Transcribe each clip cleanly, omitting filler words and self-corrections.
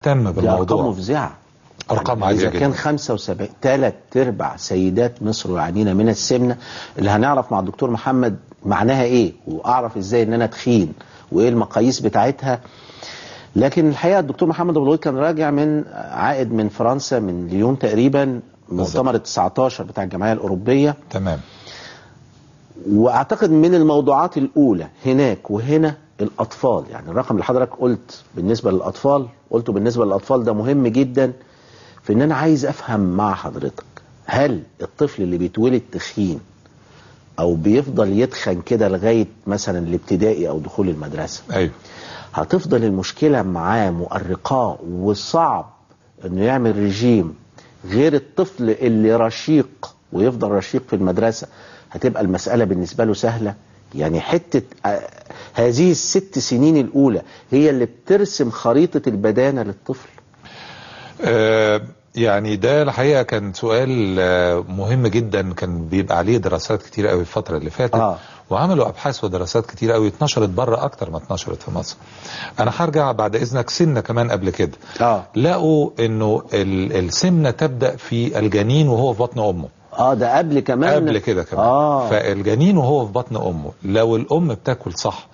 تم بالموضوع. ارقام مفزعه، ارقام عاليه إذا جدا. كان 75 3/4 سيدات مصر يعانين من السمنه، اللي هنعرف مع الدكتور محمد معناها ايه، واعرف ازاي ان انا تخين وايه المقاييس بتاعتها. لكن الحقيقه الدكتور محمد ابو الغيط كان راجع من عائد من فرنسا من ليون تقريبا، مؤتمر ال 19 بتاع الجمعيه الاوروبيه. تمام. واعتقد من الموضوعات الاولى هناك وهنا الاطفال، يعني الرقم اللي حضرتك قلت بالنسبه للاطفال قلته بالنسبه للاطفال ده مهم جدا، في ان انا عايز افهم مع حضرتك، هل الطفل اللي بيتولد تخين او بيفضل يتخن كده لغايه مثلا الابتدائي او دخول المدرسه، ايوه، هتفضل المشكله معاه مؤرقاه وصعب انه يعمل رجيم، غير الطفل اللي رشيق ويفضل رشيق في المدرسه هتبقى المساله بالنسبه له سهله؟ يعني حته هذه ال6 سنين الاولى هي اللي بترسم خريطه البدانه للطفل. يعني ده الحقيقه كان سؤال مهم جدا، كان بيبقى عليه دراسات كتير قوي الفتره اللي فاتت. وعملوا ابحاث ودراسات كتير قوي اتنشرت بره اكتر ما اتنشرت في مصر. انا هرجع بعد اذنك سنه كمان قبل كده. لقوا انه السمنه تبدا في الجنين وهو في بطن امه. ده قبل كمان، قبل كده كمان. فالجنين وهو في بطن امه لو الام بتاكل صح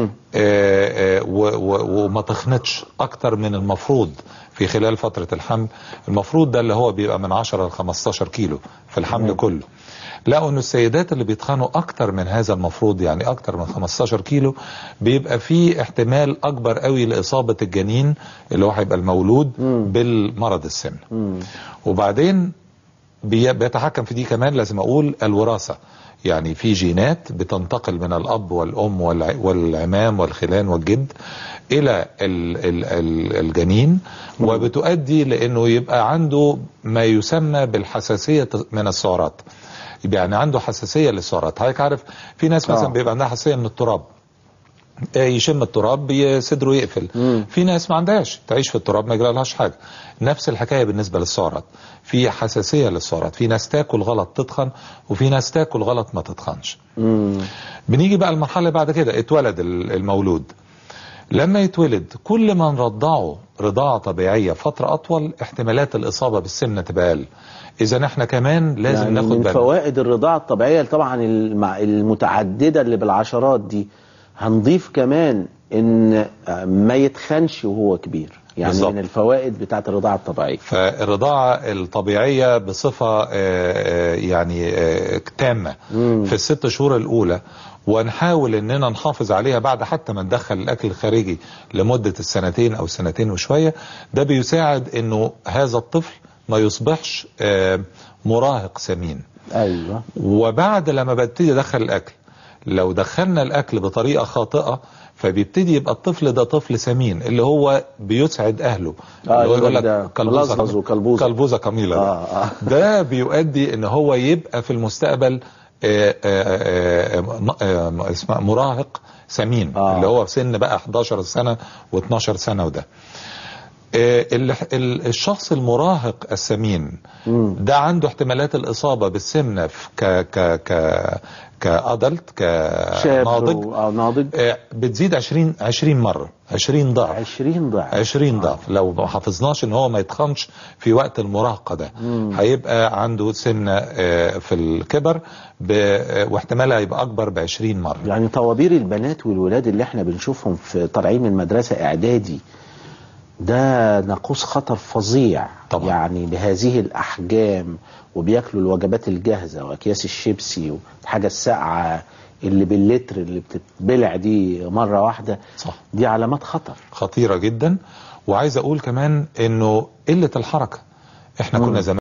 وما تخنتش اكتر من المفروض في خلال فترة الحمل، المفروض ده اللي هو بيبقى من 10 ل 15 كيلو في الحمل كله، لقوا ان السيدات اللي بيتخنوا اكتر من هذا المفروض، يعني اكتر من 15 كيلو، بيبقى في احتمال اكبر قوي لاصابة الجنين اللي هو هيبقى المولود بالمرض السمنة. وبعدين بيتحكم في دي كمان لازم اقول الوراثة، يعني في جينات بتنتقل من الاب والام والعمام والخلان والجد الى الجنين، وبتؤدي لانه يبقى عنده ما يسمى بالحساسية من السعرات. يعني عنده حساسية للسعرات. حضرتك عارف في ناس مثلا بيبقى عندها حساسية من التراب، يشم التراب صدره يقفل. في ناس ما عندهاش، تعيش في التراب ما يجرالهاش حاجه. نفس الحكايه بالنسبه للسعرات، في حساسيه للسعرات. في ناس تاكل غلط تتخن، وفي ناس تاكل غلط ما تتخنش. بنيجي بقى المرحله اللي بعد كده، اتولد المولود. لما يتولد كل ما نرضعه رضاعه طبيعيه فتره اطول، احتمالات الاصابه بالسمنه تبقى اقل. اذا احنا كمان لازم يعني ناخد بالنا من فوائد الرضاعه الطبيعيه طبعا المتعدده اللي بالعشرات دي، هنضيف كمان ان ما يتخنش وهو كبير، يعني بالزبط. من الفوائد بتاعت الرضاعه الطبيعيه. فالرضاعه الطبيعيه بصفه يعني تامه في ال6 شهور الاولى، ونحاول اننا نحافظ عليها بعد حتى ما ندخل الاكل الخارجي لمده السنتين او سنتين وشويه. ده بيساعد انه هذا الطفل ما يصبحش مراهق سمين. ايوه. وبعد لما ببتدي ادخل الاكل، لو دخلنا الاكل بطريقه خاطئه فبيبتدي يبقى الطفل ده طفل سمين، اللي هو بيسعد اهله. اللي هو يقول لك كلبوزه كميله. ده بيؤدي ان هو يبقى في المستقبل اسمه مراهق سمين، اللي هو في سن بقى 11 سنه و12 سنه. وده الشخص المراهق السمين ده عنده احتمالات الإصابة بالسمنة كأدلت كناضج بتزيد 20 مرة، 20 ضعف. 20 ضعف لو ما حافظناش ان هو ما يتخنش في وقت المراهقة ده. هيبقى عنده سمنة في الكبر واحتمالها يبقى اكبر ب20 مرة. يعني طوابير البنات والولاد اللي احنا بنشوفهم في طالعين من مدرسة اعدادي، ده ناقوس خطر فظيع طبعا. يعني بهذه الأحجام، وبياكلوا الوجبات الجاهزة وأكياس الشيبسي والحاجة الساقعة اللي باللتر اللي بتتبلع دي مرة واحدة. صح. دي علامات خطر خطيرة جدا. وعايز أقول كمان إنه قلة الحركة. إحنا كنا زمان